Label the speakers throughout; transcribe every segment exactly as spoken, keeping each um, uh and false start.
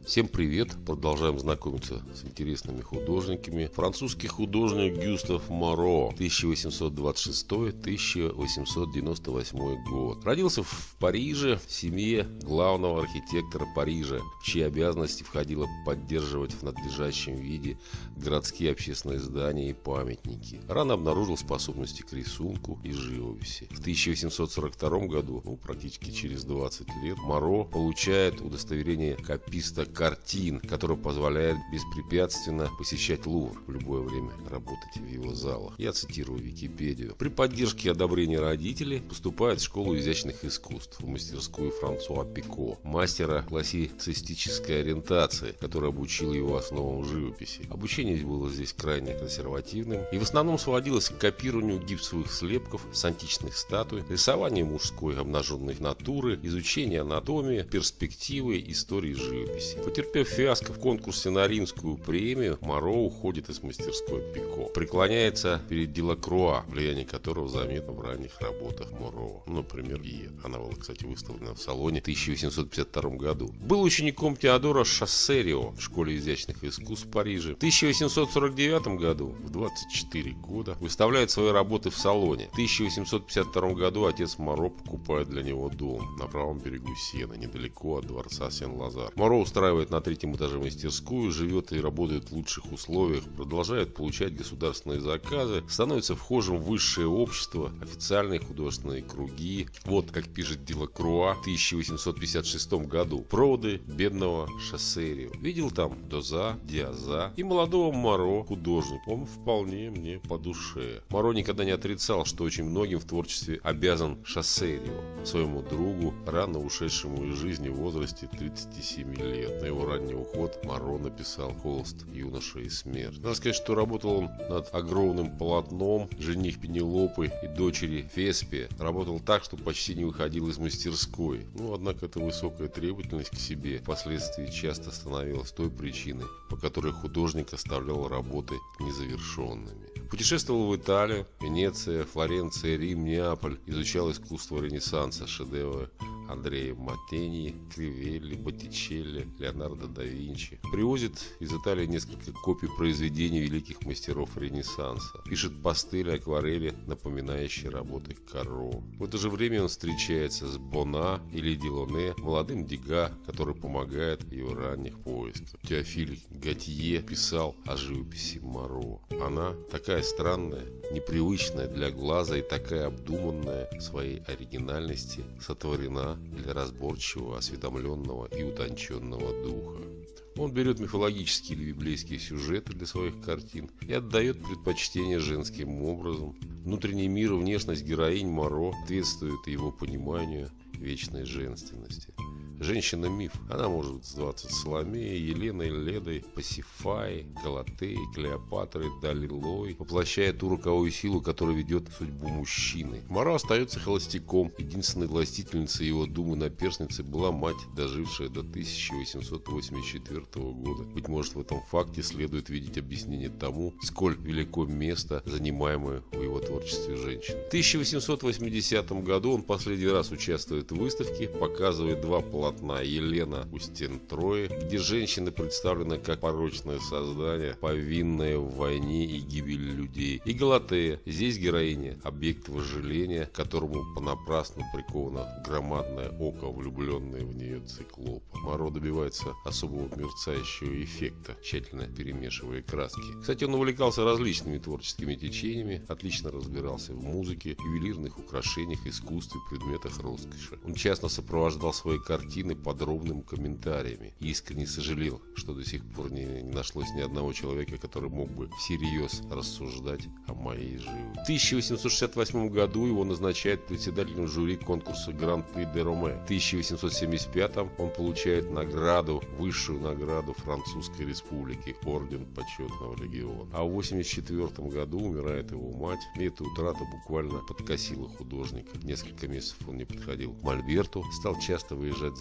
Speaker 1: Всем привет! Продолжаем знакомиться с интересными художниками. Французский художник Гюстав Моро, тысяча восемьсот двадцать шестой — тысяча восемьсот девяносто восьмой год. Родился в Париже в семье главного архитектора Парижа, в чьи обязанности входило поддерживать в надлежащем виде городские общественные здания и памятники. Рано обнаружил способности к рисунку и живописи. В тысяча восемьсот сорок втором году, ну, практически через двадцать лет, Моро получает удостоверение кописта картин, которое позволяет беспрепятственно посещать Лувр в любое время, работать в его залах. Я цитирую Википедию. При поддержке и одобрении родителей поступает в школу изящных искусств, в мастерскую Франсуа Пико, мастера классицистической ориентации, который обучил его основам живописи. Обучение было здесь крайне консервативным и в основном сводилось к копированию гипсовых слепков с античных статуй, рисованию мужской обнаженной натуры, изучению анатомии, перспективы, истории живописи. Потерпев фиаско в конкурсе на Римскую премию, Моро уходит из мастерской Пико. Преклоняется перед Делакруа, влияние которого заметно в ранних работах Моро. Например, Гия. Она была, кстати, выставлена в салоне в тысяча восемьсот пятьдесят втором году. Был учеником Теодора Шассерио в школе изящных искусств в Париже. В тысяча восемьсот сорок девятом году, в двадцать четыре года, выставляет свои работы в салоне. В тысяча восемьсот пятьдесят втором году отец Моро покупает для него дом на правом берегу Сены, недалеко от дворца Сен-Лазар. Моро устраивает на третьем этаже мастерскую, живет и работает в лучших условиях, продолжает получать государственные заказы, становится вхожим в высшее общество, официальные художественные круги. Вот как пишет Делакруа в тысяча восемьсот пятьдесят шестом году: проводы бедного Шассерио. Видел там Доза, Диаза и молодого Моро, художник. Он вполне мне по душе. Моро никогда не отрицал, что очень многим в творчестве обязан Шассерио, своему другу, рано ушедшему из жизни в возрасте тридцати семи лет. На его ранний уход Моро написал холст «Юноша и смерть». Надо сказать, что работал он над огромным полотном «Жених Пенелопы и дочери Феспия». Работал так, что почти не выходил из мастерской. Ну, однако эта высокая требовательность к себе впоследствии часто становилась той причиной, по которой художник оставлял работы незавершенными. Путешествовал в Италию, Венеция, Флоренция, Рим, Неаполь, изучал искусство Ренессанса, шедевры Андреа Маттени, Кривелли, Боттичелли, Леонардо да Винчи. Привозит из Италии несколько копий произведений великих мастеров Ренессанса. Пишет пастели, акварели, напоминающие работы Каро. В это же время он встречается с Бона или Делоне, молодым Дега, который помогает в его ранних поисках. Теофиль Готье писал о живописи Моро. Она такая странная, непривычная для глаза и такая обдуманная в своей оригинальности, сотворена для разборчивого, осведомленного и утонченного духа. Он берет мифологические или библейские сюжеты для своих картин и отдает предпочтение женским образом. Внутренний мир и внешность героинь Моро соответствуют его пониманию вечной женственности. Женщина-миф. Она может зваться Соломеей, Еленой, Ледой, Пасифаей, Галатеей, Клеопатрой, Далилой, воплощая ту роковую силу, которая ведет судьбу мужчины. Моро остается холостяком. Единственной властительницей его думы наперсницей была мать, дожившая до тысяча восемьсот восемьдесят четвёртого года. Быть может, в этом факте следует видеть объяснение тому, сколь велико место, занимаемое в его творчестве женщин. В тысяча восемьсот восьмидесятом году он последний раз участвует в выставке, показывает два полотна «Елена у стен Трои», где женщины представлены как порочное создание, повинное в войне и гибели людей, и «Галатея». Здесь героиня – объект вожделения, к которому понапрасну приковано громадное око, влюбленное в нее циклопа. Моро добивается особого мерцающего эффекта, тщательно перемешивая краски. Кстати, он увлекался различными творческими течениями, отлично разбирался в музыке, ювелирных украшениях, искусстве, предметах роскоши. Он часто сопровождал свои картины подробными комментариями и искренне сожалел, что до сих пор не, не нашлось ни одного человека, который мог бы всерьез рассуждать о моей живописи. В тысяча восемьсот шестьдесят восьмом году его назначают председателем жюри конкурса Гран-при де Роме. В тысяча восемьсот семьдесят пятом он получает награду, высшую награду Французской Республики, орден Почетного легиона. А в восемьдесят четвёртом году умирает его мать, и эта утрата буквально подкосила художника. Несколько месяцев он не подходил к мольберту, стал часто выезжать за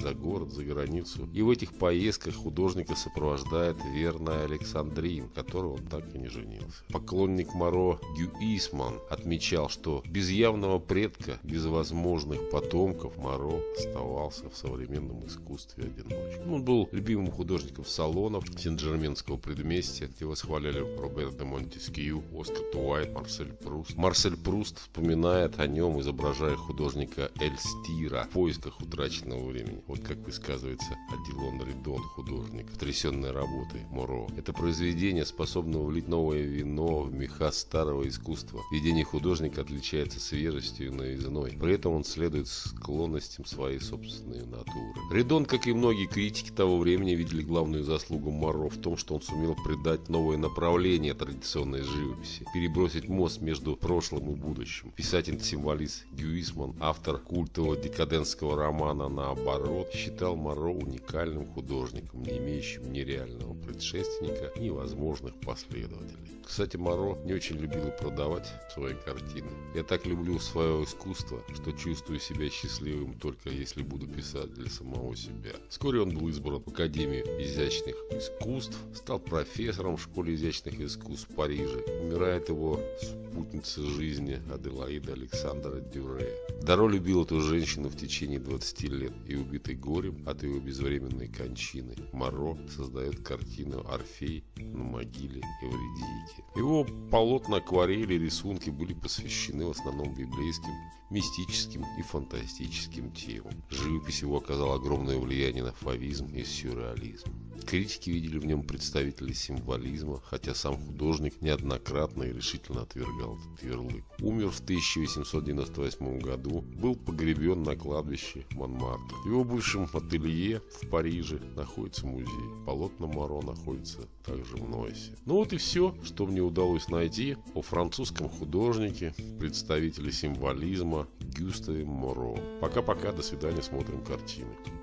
Speaker 1: за город, за границу. И в этих поездках художника сопровождает верная Александрин, которой он так и не женился. Поклонник Моро Гюисман отмечал, что без явного предка, без возможных потомков Моро оставался в современном искусстве одиночкой. Он был любимым художником салонов Сен-Жерменского предместья, где восхваляли Робер де Монтескью, Оскар Уайльд, Марсель Пруст. Марсель Пруст вспоминает о нем, изображая художника Эльстира в поисках утраченного времени. Вот как высказывается Адилон Редон, художник, потрясенной работой Моро. Это произведение способно влить новое вино в меха старого искусства. Видение художника отличается свежестью и новизной. При этом он следует склонностям своей собственной натуры. Редон, как и многие критики того времени, видели главную заслугу Моро в том, что он сумел придать новое направление традиционной живописи, перебросить мост между прошлым и будущим. Писатель-символист Гюисман, автор культового декадентского романа «Наоборот», считал Моро уникальным художником, не имеющим ни реального предшественника, ни возможных последователей. Кстати, Моро не очень любил продавать свои картины. «Я так люблю свое искусство, что чувствую себя счастливым только если буду писать для самого себя». Вскоре он был избран в Академию изящных искусств, стал профессором в Школе изящных искусств в Париже. Умирает его спутница жизни Аделаида Александра Дюре. Даро любил эту женщину в течение двадцати лет и, убитый горем от ее безвременной кончины, Моро создает картину «Орфей на могиле Эвридики». Его полотна, акварели, рисунки были посвящены в основном библейским, мистическим и фантастическим темам. Живопись его оказала огромное влияние на фавизм и сюрреализм. Критики видели в нем представителей символизма, хотя сам художник неоднократно и решительно отвергал этот ярлык. Умер в тысяча восемьсот девяносто восьмом году, был погребен на кладбище Монмартр. В его бывшем ателье в Париже находится музей. Полотна Моро находятся также в Нойсе. Ну вот и все, что мне удалось найти о французском художнике, представителе символизма Гюставе Моро. Пока-пока, до свидания, смотрим картины.